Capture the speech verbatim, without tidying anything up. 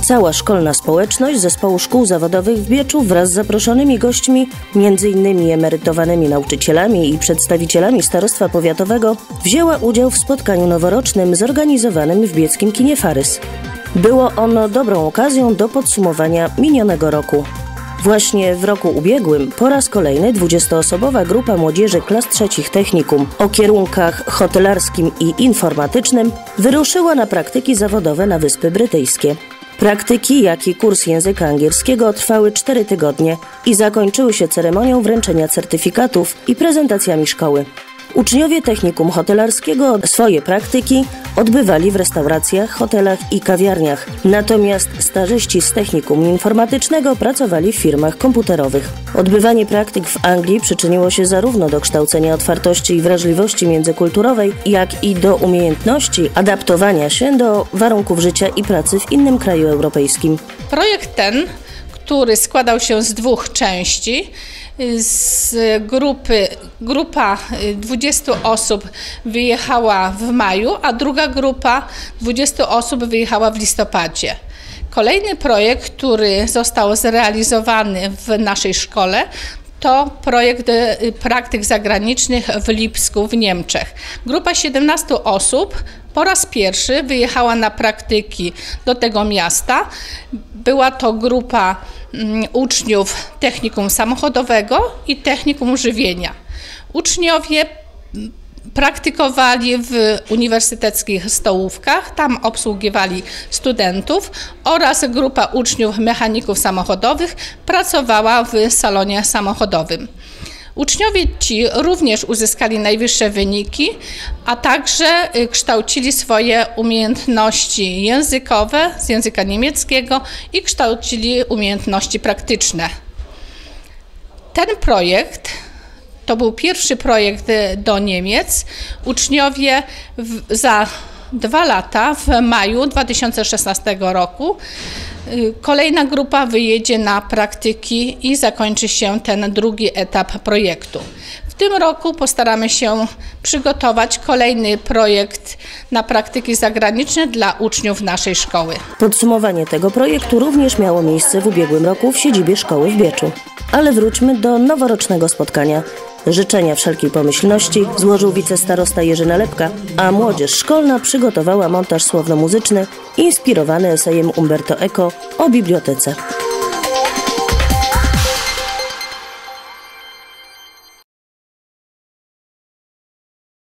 Cała szkolna społeczność Zespołu Szkół Zawodowych w Bieczu wraz z zaproszonymi gośćmi, między innymi emerytowanymi nauczycielami i przedstawicielami Starostwa Powiatowego, wzięła udział w spotkaniu noworocznym zorganizowanym w bieckim kinie Farys. Było ono dobrą okazją do podsumowania minionego roku. Właśnie w roku ubiegłym po raz kolejny dwudziestoosobowa grupa młodzieży klas trzecich technikum o kierunkach hotelarskim i informatycznym wyruszyła na praktyki zawodowe na Wyspy Brytyjskie. Praktyki, jak i kurs języka angielskiego trwały cztery tygodnie i zakończyły się ceremonią wręczenia certyfikatów i prezentacjami szkoły. Uczniowie technikum hotelarskiego swoje praktyki odbywali w restauracjach, hotelach i kawiarniach, natomiast stażyści z technikum informatycznego pracowali w firmach komputerowych. Odbywanie praktyk w Anglii przyczyniło się zarówno do kształcenia otwartości i wrażliwości międzykulturowej, jak i do umiejętności adaptowania się do warunków życia i pracy w innym kraju europejskim. Projekt ten, który składał się z dwóch części, z grupy, grupa dwudziestu osób wyjechała w maju, a druga grupa dwudziestu osób wyjechała w listopadzie. Kolejny projekt, który został zrealizowany w naszej szkole, to projekt praktyk zagranicznych w Lipsku w Niemczech. Grupa siedemnastu osób po raz pierwszy wyjechała na praktyki do tego miasta. Była to grupa um, uczniów technikum samochodowego i technikum żywienia. Uczniowie praktykowali w uniwersyteckich stołówkach, tam obsługiwali studentów, oraz grupa uczniów mechaników samochodowych pracowała w salonie samochodowym. Uczniowie ci również uzyskali najwyższe wyniki, a także kształcili swoje umiejętności językowe z języka niemieckiego i kształcili umiejętności praktyczne. Ten projekt to był pierwszy projekt do Niemiec. Uczniowie w, za dwa lata, w maju dwa tysiące szesnastego roku, kolejna grupa wyjedzie na praktyki i zakończy się ten drugi etap projektu. W tym roku postaramy się przygotować kolejny projekt na praktyki zagraniczne dla uczniów naszej szkoły. Podsumowanie tego projektu również miało miejsce w ubiegłym roku w siedzibie szkoły w Bieczu. Ale wróćmy do noworocznego spotkania. Życzenia wszelkiej pomyślności złożył wicestarosta Jerzy Nalepka, a młodzież szkolna przygotowała montaż słowno-muzyczny inspirowany esejem Umberto Eco o bibliotece.